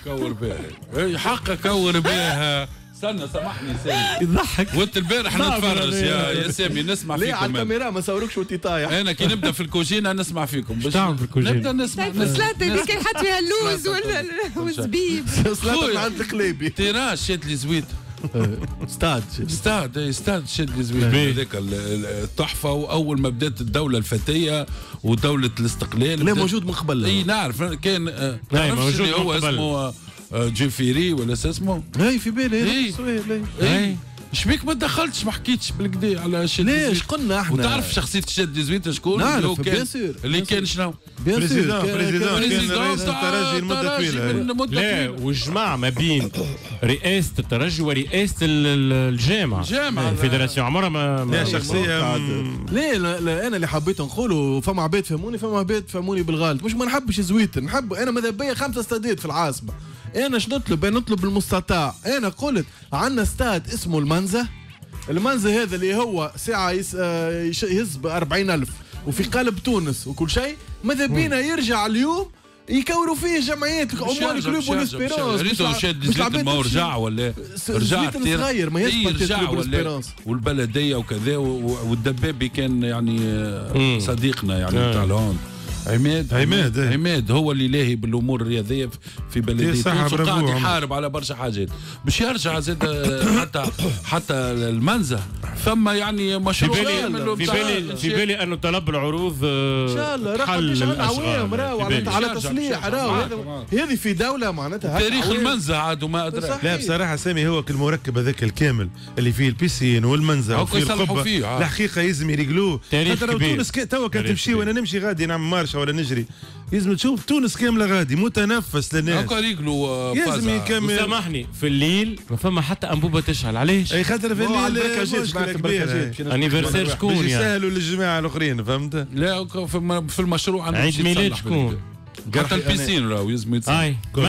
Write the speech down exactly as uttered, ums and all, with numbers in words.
كور بها حقا كور بها. استنى سامحني سامي يضحك وانت البارح نتفرج يا يا سامي نسمع فيكم. ليه على الكاميرا ما صوروكش وانت طايح؟ انا كي نبدا في الكوجينه نسمع فيكم. باش تعمل في الكوجينه؟ نبدا نسمع. طيب السلطه اللي كان حط فيها اللوز ولا والزبيب. سلطه من عند القليبي. تيران شاد لي زويت. استاد استاد استاد شاد لي زويت هذاك التحفه. واول ما بدات الدوله الفتيه ودوله الاستقلال لا موجود من قبل. اي نعرف كان موجود هو اسمه جيفيري ولا اسمه. اي في بالي. اي شبيك ما دخلتش ما حكيتش بالكدا على شاد ليش قلنا احنا. وتعرف شخصيه شاد زويت شكون؟ نعرف بيان سور. اللي كان شنو؟ بريزيدون بريزيدون كان رئيس الترجي لمده طويله. لا والجماعه ما بين رئاسه الترجي ورئاسه الجامعه الجامعه الفيدراسيون عمرها ما, ما شخصيه. ليه لا, لا انا اللي حبيت نقوله فما عباد فهموني فما عباد فهموني بالغلط. مش ما نحبش زويت نحب انا ماذا بيا خمسه استادات في العاصمه. انا اش نطلب؟ انا نطلب المستطاع. انا قلت عندنا استاد اسمه المنزه. المنزه هذا اللي هو ساعه يهز ب أربعين ألف وفي قلب تونس وكل شيء. ماذا بينا يرجع اليوم يكوروا فيه جمعيات اموال كلوب والاسبيرونس. ريتو شاد زيت ما رجع ولا رجع كثير صغير ما يثبت ولا والبلديه وكذا. والدبابي كان يعني صديقنا يعني تاع الهوند. عماد عماد عماد هو اللي لاهي بالامور الرياضيه في بلديه تونس وقاعد يحارب على برشا حاجات باش يرجع زاد حتى حتى المنزه. ثم يعني مشروع في بالي في بالي في بالي انه طلب العروض ان شاء الله راه عوام راهو على, على تصليح راهو هذه في دوله معناتها تاريخ المنزه عاد وما ادري. لا بصراحه سامي هو المركب هذاك الكامل اللي فيه البيسين والمنزه وفيه القبه الحقيقه يلزم يريقلوه. خاطر تونس توا كانت تمشي وانا نمشي غادي نعمل مارشه ولا نجري لازم تشوف تونس كامله غادي متنفس للناس. هكا ريقلوا لازم يكمل. سامحني في الليل ما فما حتى انبوبه تشعل. علاش؟ اي خاطر في الليل مشكله كبيره. انيفرسير شكون يعني؟ يسهلوا للجماعه الاخرين فهمت؟ لا في المشروع عيد ميلاد شكون؟ حتى البيسين راهو يلزم يتصلح.